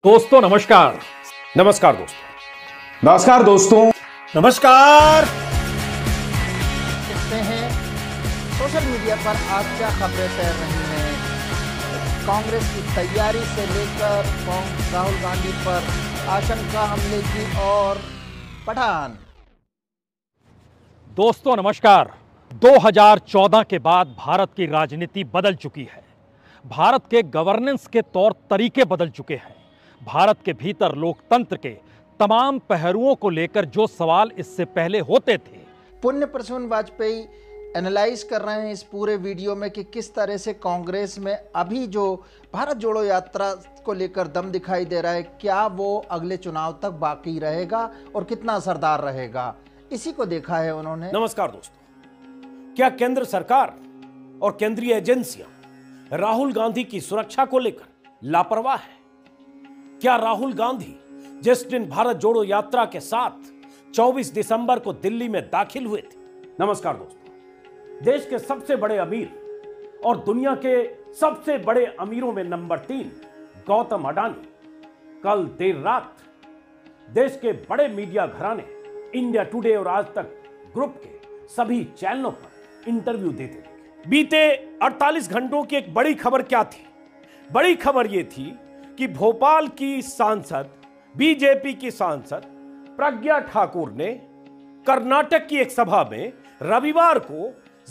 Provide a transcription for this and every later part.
दोस्तों नमस्कार। नमस्कार दोस्तों। नमस्कार दोस्तों। नमस्कार। देखते हैं सोशल मीडिया पर आज क्या खबरें तैर रही हैं। कांग्रेस की तैयारी से लेकर राहुल गांधी पर आशंका हमले की और पठान। दोस्तों नमस्कार। 2014 के बाद भारत की राजनीति बदल चुकी है। भारत के गवर्नेंस के तौर तरीके बदल चुके हैं। भारत के भीतर लोकतंत्र के तमाम पहलुओं को लेकर जो सवाल इससे पहले होते थे। पुण्य प्रसून वाजपेयी एनालाइज कर रहे हैं इस पूरे वीडियो में कि किस तरह से कांग्रेस में अभी जो भारत जोड़ो यात्रा को लेकर दम दिखाई दे रहा है, क्या वो अगले चुनाव तक बाकी रहेगा और कितना असरदार रहेगा, इसी को देखा है उन्होंने। नमस्कार दोस्तों। क्या केंद्र सरकार और केंद्रीय एजेंसियां राहुल गांधी की सुरक्षा को लेकर लापरवाह है? क्या राहुल गांधी जिस दिन भारत जोड़ो यात्रा के साथ 24 दिसंबर को दिल्ली में दाखिल हुए थे। नमस्कार दोस्तों। देश के सबसे बड़े अमीर और दुनिया के सबसे बड़े अमीरों में नंबर 3 गौतम अडानी कल देर रात देश के बड़े मीडिया घराने इंडिया टुडे और आज तक ग्रुप के सभी चैनलों पर इंटरव्यू देते थे। बीते 48 घंटों की एक बड़ी खबर क्या थी? बड़ी खबर यह थी कि भोपाल की सांसद, बीजेपी की सांसद प्रज्ञा ठाकुर ने कर्नाटक की एक सभा में रविवार को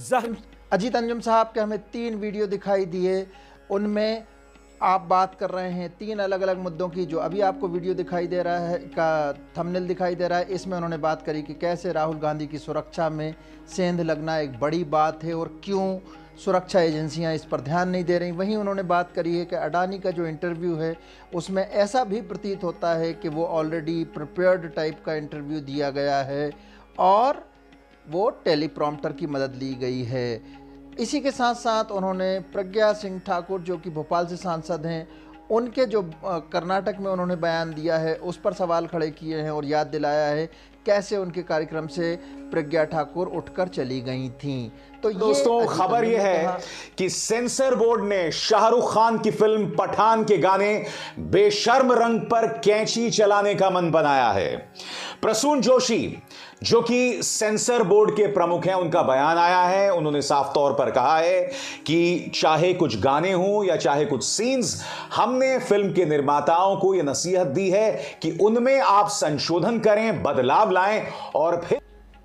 अजीत अंजुम साहब के हमें 3 वीडियो दिखाई दिए। उनमें आप बात कर रहे हैं 3 अलग अलग मुद्दों की। जो अभी आपको वीडियो दिखाई दे रहा है का थंबनेल दिखाई दे रहा है, इसमें उन्होंने बात करी कि कैसे राहुल गांधी की सुरक्षा में सेंध लगना एक बड़ी बात है और क्यों सुरक्षा एजेंसियां इस पर ध्यान नहीं दे रही। वहीं उन्होंने बात करी है कि अडानी का जो इंटरव्यू है उसमें ऐसा भी प्रतीत होता है कि वो ऑलरेडी प्रिपेयर्ड टाइप का इंटरव्यू दिया गया है और वो टेलीप्रॉम्प्टर की मदद ली गई है। इसी के साथ साथ उन्होंने प्रज्ञा सिंह ठाकुर जो कि भोपाल से सांसद हैं, उनके जो कर्नाटक में उन्होंने बयान दिया है उस पर सवाल खड़े किए हैं और याद दिलाया है कैसे उनके कार्यक्रम से प्रज्ञा ठाकुर उठकर चली गई थीं। तो दोस्तों खबर यह है कि सेंसर बोर्ड ने शाहरुख खान की फिल्म पठान के गाने बेशर्म रंग पर कैंची चलाने का मन बनाया है। प्रसून जोशी जो कि सेंसर बोर्ड के प्रमुख हैं, उनका बयान आया है। उन्होंने साफ तौर पर कहा है कि चाहे कुछ गाने हों या चाहे कुछ सीन्स, हमने फिल्म के निर्माताओं को यह नसीहत दी है कि उनमें आप संशोधन करें, बदलाव लाएं और फिर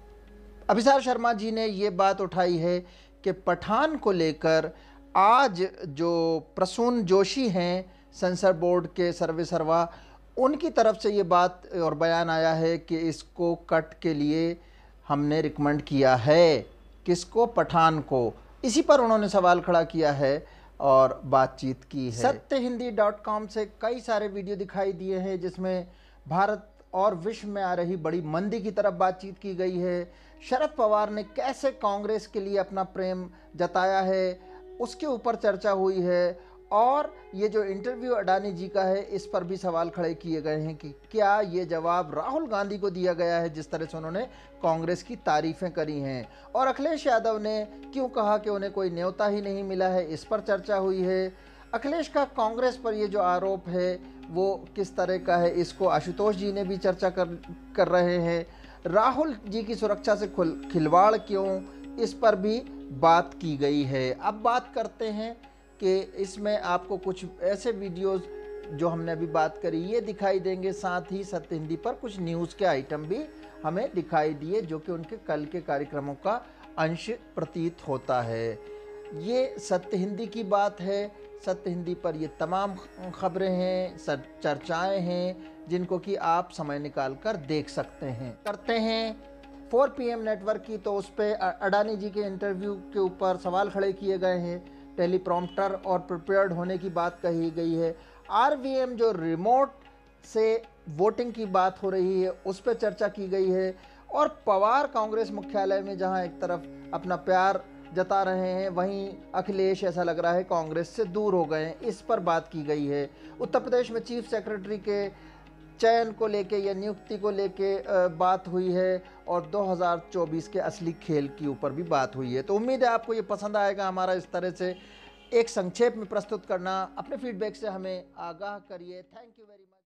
अभिसार शर्मा जी ने ये बात उठाई है कि पठान को लेकर आज जो प्रसून जोशी हैं सेंसर बोर्ड के सर्वेसर्वा, उनकी तरफ से ये बात और बयान आया है कि इसको कट के लिए हमने रिकमेंड किया है। किसको? पठान को। इसी पर उन्होंने सवाल खड़ा किया है और बातचीत की है। सत्यहिंदी.com से कई सारे वीडियो दिखाई दिए हैं जिसमें भारत और विश्व में आ रही बड़ी मंदी की तरफ बातचीत की गई है। शरद पवार ने कैसे कांग्रेस के लिए अपना प्रेम जताया है उसके ऊपर चर्चा हुई है और ये जो इंटरव्यू अडानी जी का है इस पर भी सवाल खड़े किए गए हैं कि क्या ये जवाब राहुल गांधी को दिया गया है जिस तरह से उन्होंने कांग्रेस की तारीफें करी हैं, और अखिलेश यादव ने क्यों कहा कि उन्हें कोई न्योता ही नहीं मिला है, इस पर चर्चा हुई है। अखिलेश का कांग्रेस पर ये जो आरोप है वो किस तरह का है, इसको आशुतोष जी ने भी चर्चा कर रहे हैं। राहुल जी की सुरक्षा से खिलवाड़ क्यों, इस पर भी बात की गई है। अब बात करते हैं कि इसमें आपको कुछ ऐसे वीडियोस जो हमने अभी बात करी ये दिखाई देंगे, साथ ही सत्य हिंदी पर कुछ न्यूज़ के आइटम भी हमें दिखाई दिए जो कि उनके कल के कार्यक्रमों का अंश प्रतीत होता है। ये सत्य हिंदी की बात है। सत्य हिंदी पर ये तमाम खबरें हैं, चर्चाएं हैं जिनको कि आप समय निकाल कर देख सकते हैं। करते हैं 4 PM नेटवर्क की, तो उस पर अडानी जी के इंटरव्यू के ऊपर सवाल खड़े किए गए हैं। टेलीप्रॉम्प्टर और प्रिपेयर्ड होने की बात कही गई है। RVM जो रिमोट से वोटिंग की बात हो रही है उस पर चर्चा की गई है। और पवार कांग्रेस मुख्यालय में जहां एक तरफ अपना प्यार जता रहे हैं, वहीं अखिलेश ऐसा लग रहा है कांग्रेस से दूर हो गए हैं, इस पर बात की गई है। उत्तर प्रदेश में चीफ सेक्रेटरी के चयन को लेके या नियुक्ति को लेके बात हुई है और 2024 के असली खेल के ऊपर भी बात हुई है। तो उम्मीद है आपको ये पसंद आएगा हमारा इस तरह से एक संक्षेप में प्रस्तुत करना। अपने फीडबैक से हमें आगाह करिए। Thank you very much.